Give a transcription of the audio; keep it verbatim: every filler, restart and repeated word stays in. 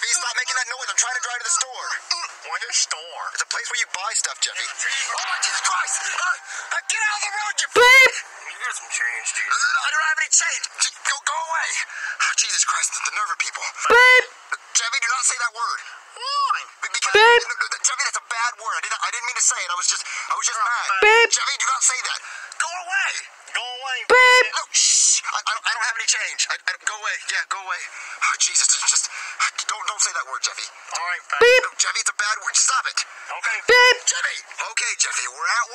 Jeffy, stop making that noise. I'm trying to drive to the store. What is store? It's a place where you buy stuff, Jeffy. Oh, my Jesus Christ! Uh, uh, get out of the road, you Beep! You got some change, dude. Uh, I don't have any change. J- Go, go away. Oh, Jesus Christ, the, the nerve of people. Beep! Jeffy, do not say that word. Why? Because, Beep. no, no, Jeffy, that's a bad word. I didn't, I didn't mean to say it. I was just, I was just mad. Beep. Jeffy, do not say that. Go away. Go away. Beep! No, shh. I, I, don't, I don't have any change. I, I, go away. Yeah, go away. Oh, Jesus, just, just don't, don't say that word, Jeffy. All right, fat. Beep! No, Jeffy, it's a bad word. Stop it. Okay. Beep! Jeffy. Okay, Jeffy, we're at